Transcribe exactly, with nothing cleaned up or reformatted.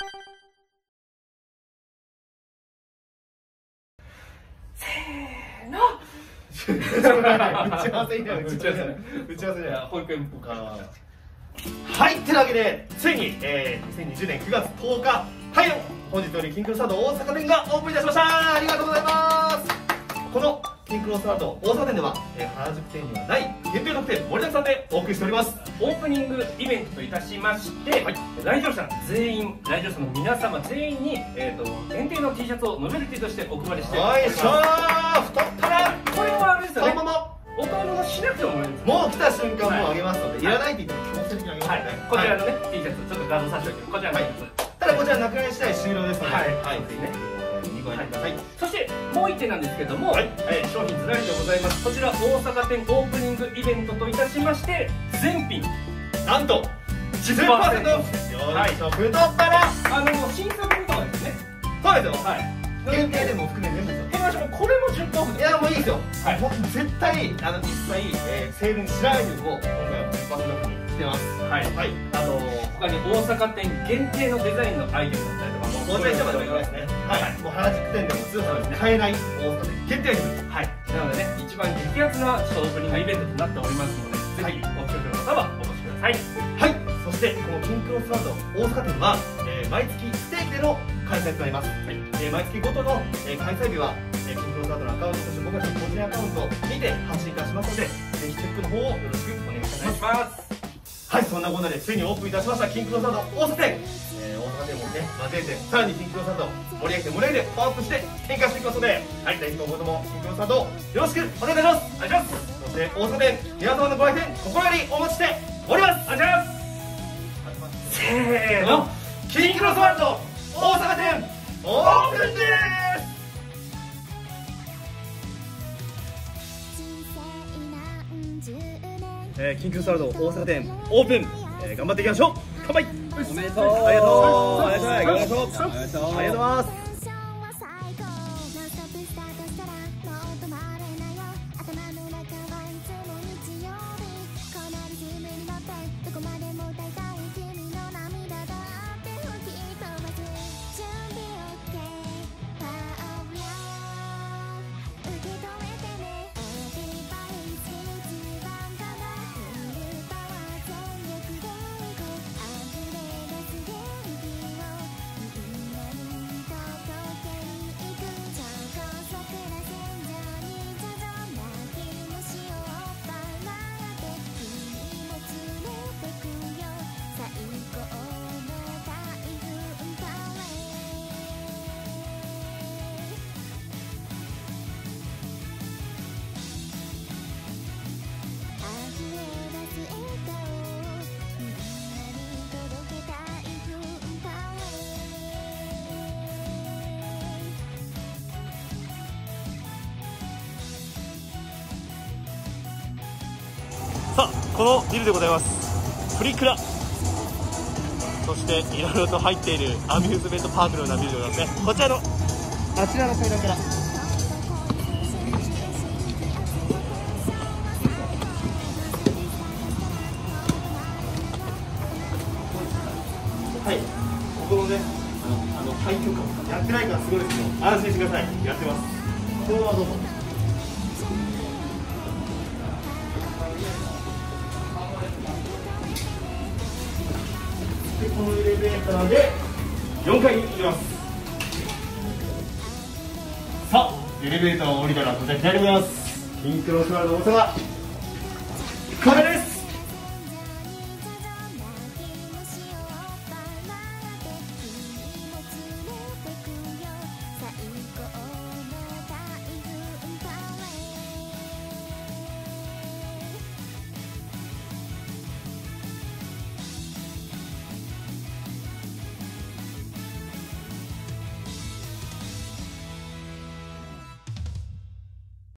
せーの。 打ち合わせ以外打ち合わせじゃない。打ち合わせじゃない。 保育園っぽく。 はい、というわけでついに、えー、にせんにじゅうねんくがつとおか、はい、本日よりキンクロスタード大阪店がオープンいたしました。ありがとうございます。このキンクロスタード大阪店では、えー、原宿店にはない限定特典盛りだくさんでお送りしております。 オープニングイベントといたしまして、はい、来場者全員、来場者の皆様全員に、えー、と限定の T シャツをノベルティとしてお配りしております。 よいしょー、太ったらこれはあれですよね、 そのままお買い物しなくてももらえるんです。 もう来た瞬間もうあげますので、はい、いらないって言っても強制的にあげますので、はい、 こちらのね、はい、T シャツちょっと画像差し上げる、こちらの T シャツ、はい、ただこちらなくなり次第終了ですので、 はい、 はい、ぜひねご覧ください。そしてもう一点なんですけども、はい、えー、商品ずらりでございます。こちら大阪店オープニングイベントといたしまして、全品なんと じゅっパーセント オフ。はい、太ったらあの新作とかですね。 そうですよ。はい。限定でも含め全部ですよ。 これもじゅっパーセントオフ。 いやもういいですよ。はい。もう絶対あの一切、えー、セールにしない分を今回はじゅっパーセントオフにしてます。はい。はい。あの他に大阪店限定のデザインのアイテムだったりとかも、 大阪市場でもいいですね。はい。もう原宿店でも通販で買えない大阪店限定アイテム。はい。なのでね、一番激アツなちょっとオープニングイベントとなっておりますので、ぜひお近くの方はお越しください。はい。そしてこのキンクロスワールド大阪店は、えー、毎月不定期での開催となります。はい。えー、毎月ごとの、えー、開催日は、えー、キンクロスワールドのアカウント、そして僕たちの個人アカウントにて発信いたしますので、ぜひチェックの方をよろしくお願いいたします。はい、そんなこんなでついにオープンいたしましたキンクロスワールド大阪店、えー、大阪店もね交えてさらにキンクロスワールド盛り上げて盛り上げてパワーアップして展開していきますので、はい、ぜひ今後ともキンクロスワールドよろしくお願いいたします。お願いします。そして大阪店皆様のご来店心よりお待ちしております。お願いします。せーの、キンクロスワールド大阪店オープンです。えー、キンクロスワールド大阪店オープン、えー、頑張っていきましょう。乾杯。 おめでとう。 ありがとう。ありがとう。ありがとう。ありがとうございます。さあ、このビルでございます。プリクラ、そしていろいろと入っているアミューズメントパークのようなビルでございますね。こちらのあちらの階段から、はい、ここのね、あの、あの廃墟感やってないからすごいですよ。安心してください。やってます。このままどうぞ。このエレベーターでよんかいに行きます。さあ、エレベーターを降りたらこちら左になります。キンクロスワールド大阪、これです。